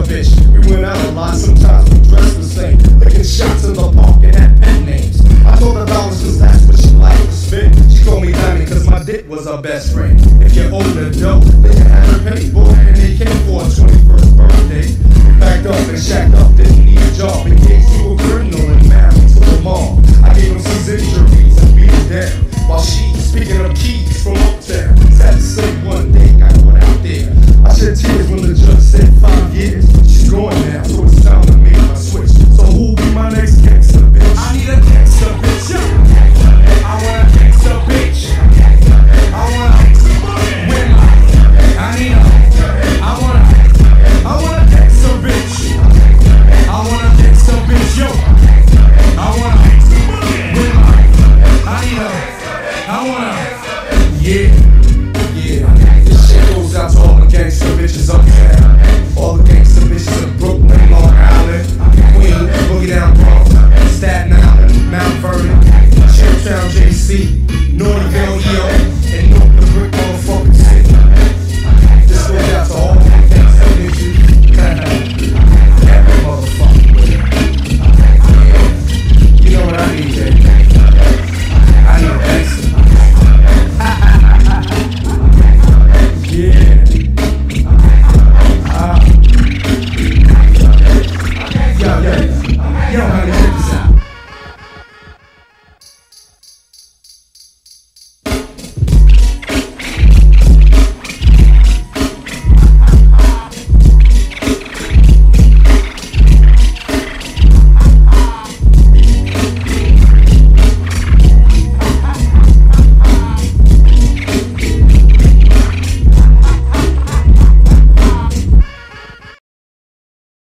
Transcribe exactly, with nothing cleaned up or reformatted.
gangster bitch. We went out a lot, sometimes we dressed the same, licking shots in the park and had pet names. I told her dollars cause that's what she liked to spit. She called me Diamond cause my dick was her best friend. If you're older though, then you had her penny boy, and they came for her twenty-first birthday. Packed up and shacked up, didn't need a job, engaged to a criminal and married to a mom. I gave him some injuries and beat him down, while she, speaking of keys from uptown, had to say one day got put out there. I shed tears when the judge said five years. She's going now, so it's time to make my switch. So who'll be my next gangster bitch? I need a gangster bitch, yo. I want a gangster bitch. I want a women. I need a. I want a. I want a gangster bitch. I want a gangster bitch, yo. I want a women. I need a. I want a. Yeah, yeah. This shit goes out to all the gangster bitches uptown, all the gangster bitches in Brooklyn, Long Island, Queens, Boogie down Bronx, Staten Island, Mount Vernon, Chiptown, J C.